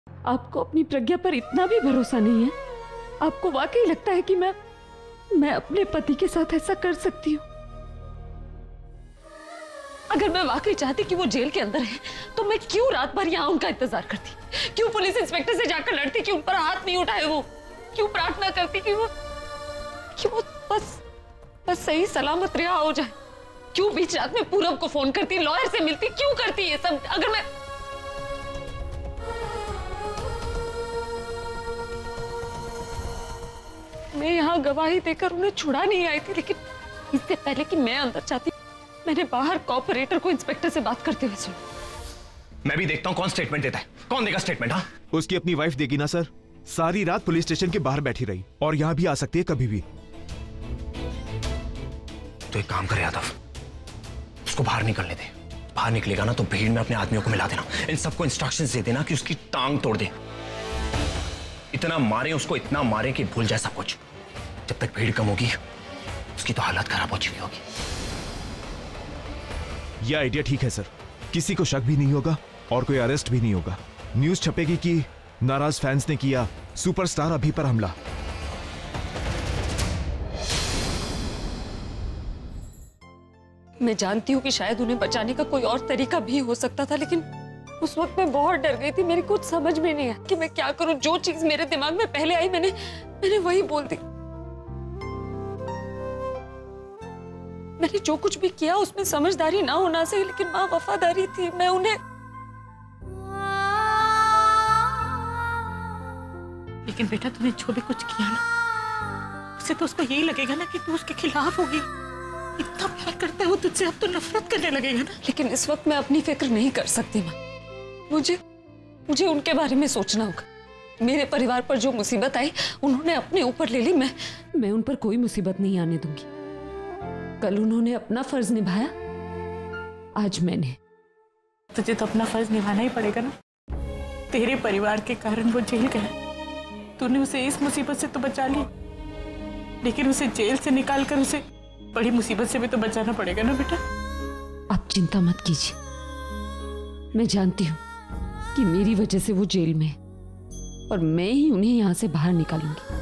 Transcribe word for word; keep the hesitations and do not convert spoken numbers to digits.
आपको अपनी प्रज्ञा पर इतना भी भरोसा नहीं है? आपको वाकई लगता है कि मैं मैं अपने पति के साथ ऐसा कर सकती हूँ? अगर मैं वाकई चाहती कि वो जेल के अंदर है तो मैं क्यों रात भर यहाँ उनका इंतजार करती? क्यों पुलिस इंस्पेक्टर से जाकर लड़ती कि उन पर हाथ नहीं उठाए? वो क्यों प्रार्थना करती कि वो कि वो बस बस सही सलामत रिहा हो जाए? क्यों बीच रात में पूरब को फोन करती, लॉयर से मिलती? क्यों करती ये सब? अगर मैं मैं यहाँ गवाही देकर उन्हें छुड़ा नहीं आई थी, लेकिन इससे पहले कि मैं अंदर जाती मैंने बाहर कॉर्पोरेटर को इंस्पेक्टर से बात करते हुए सुना। मैं भी देखता हूँ कौन स्टेटमेंट देता है। कौन देगा स्टेटमेंट? हाँ, उसकी अपनी वाइफ देगी ना सर। सारी रात पुलिस स्टेशन के बाहर बैठी रही और यहाँ भी आ सकती है कभी भी। तो एक काम करे यादव, उसको बाहर निकलने दे। बाहर निकलेगा ना तो भीड़ में अपने आदमियों को मिला देना। इन सबको इंस्ट्रक्शंस दे देना कि उसकी टांग तोड़ दे। इतना मारे उसको, इतना मारे कि भूल जाए सब कुछ। जब तक भीड़ कम होगी उसकी तो हालत खराब हो चुकी होगी। यह आइडिया ठीक है सर। किसी को शक भी नहीं होगा और कोई अरेस्ट भी नहीं होगा। न्यूज छपेगी कि नाराज फैंस ने किया सुपरस्टार अभी पर हमला। मैं जानती हूँ कि शायद उन्हें बचाने का कोई और तरीका भी हो सकता था, लेकिन उस वक्त मैं बहुत डर गई थी। मेरी कुछ समझ में नहीं आया कि मैं क्या करूं। जो चीज मेरे दिमाग में पहले आई मैंने मैंने वही बोल दी। मैंने जो कुछ भी किया उसमें समझदारी ना होना से, लेकिन माँ वफादारी थी। मैं उन्हें लेकिन बेटा तूने जो भी कुछ किया ना, उससे तो उसको यही लगेगा ना कि तू उसके खिलाफ होगी। इतना प्यार करता है वो तुझसे, अब तो नफरत करने लगेगा ना। लेकिन इस वक्त मैं अपनी फिक्र नहीं कर सकती माँ। मुझे मुझे उनके बारे में सोचना होगा। मेरे परिवार पर जो मुसीबत आई उन्होंने अपने ऊपर ले ली। मैं मैं उन पर कोई मुसीबत नहीं आने दूंगी। कल उन्होंने अपना फर्ज निभाया, आज मैंने। तुझे तो अपना फर्ज निभाना ही पड़ेगा ना। तेरे परिवार के कारण वो जेल गया, तूने उसे इस मुसीबत से तो बचा ली, लेकिन उसे जेल से निकाल कर उसे बड़ी मुसीबत से भी तो बचाना पड़ेगा ना बेटा। आप चिंता मत कीजिए, मैं जानती हूँ कि मेरी वजह से वो जेल में है और मैं ही उन्हें यहाँ से बाहर निकालूंगी।